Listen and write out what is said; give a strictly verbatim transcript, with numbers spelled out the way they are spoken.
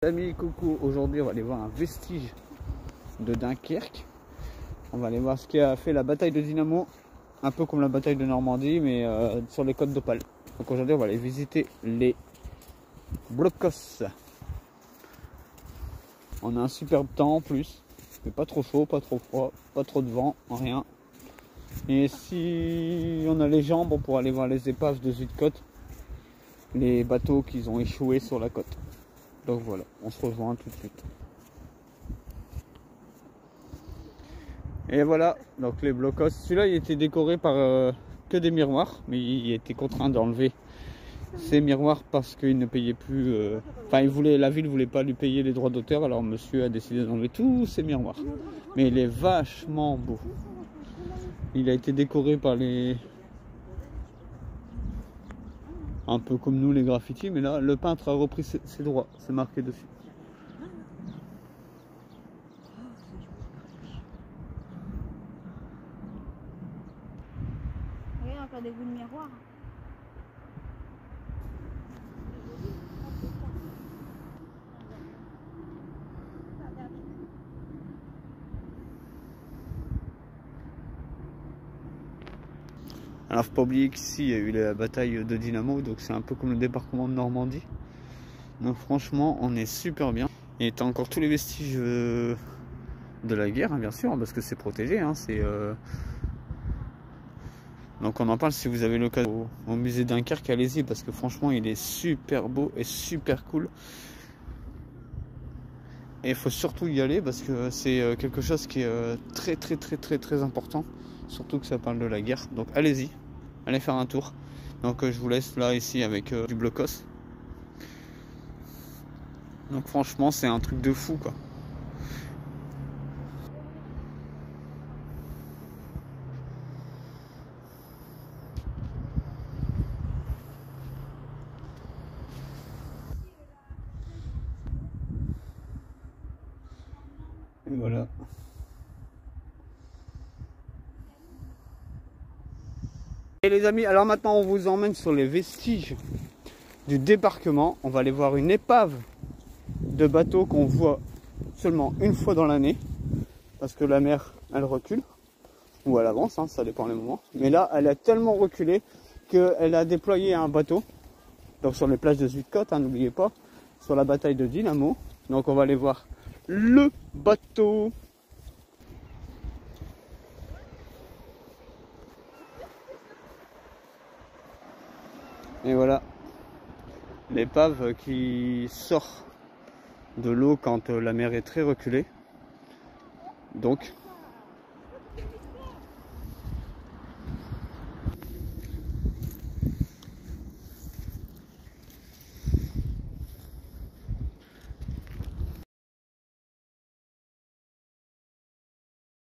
Amis, coucou, aujourd'hui on va aller voir un vestige de Dunkerque. On va aller voir ce qui a fait la bataille de Dynamo, un peu comme la bataille de Normandie, mais euh, sur les côtes d'Opale. Donc aujourd'hui on va aller visiter les blocos. On a un superbe temps en plus, mais pas trop chaud, pas trop froid, pas trop de vent, rien. Et si on a les jambes, on pourra aller voir les épaves de Zuidcote, les bateaux qui ont échoué sur la côte. Donc voilà, on se rejoint tout de suite. Et voilà, donc les blocos. Celui-là, il était décoré par euh, que des miroirs, mais il était contraint d'enlever ces miroirs parce qu'il ne payait plus. Euh, enfin, il voulait, la ville voulait pas lui payer les droits d'auteur, alors monsieur a décidé d'enlever tous ces miroirs. Mais il est vachement beau. Il a été décoré par les... un peu comme nous les graffitis, mais là le peintre a repris ses, ses droits, c'est marqué dessus. Regarde, encore des bouts de miroir. Alors faut pas oublier qu'ici il y a eu la bataille de Dynamo, donc c'est un peu comme le débarquement de Normandie. Donc franchement on est super bien. Et t'as encore tous les vestiges euh, de la guerre, hein, bien sûr, parce que c'est protégé. Hein, c'est euh... Donc on en parle si vous avez l'occasion au, au musée Dunkerque, allez-y, parce que franchement il est super beau et super cool. Et il faut surtout y aller parce que c'est quelque chose qui est très très très très très important. Surtout que ça parle de la guerre. Donc allez-y, allez faire un tour. Donc je vous laisse là ici avec euh, du blocos. Donc franchement c'est un truc de fou quoi. Et voilà. Et les amis, alors maintenant on vous emmène sur les vestiges du débarquement. On va aller voir une épave de bateau qu'on voit seulement une fois dans l'année. Parce que la mer, elle recule. Ou elle avance, hein, ça dépend les moments. Mais là, elle a tellement reculé qu'elle a déployé un bateau. Donc sur les plages de Zuidcote, hein, n'oubliez pas. Sur la bataille de Dynamo. Donc on va aller voir le bateau. Et voilà, l'épave qui sort de l'eau quand la mer est très reculée. Donc,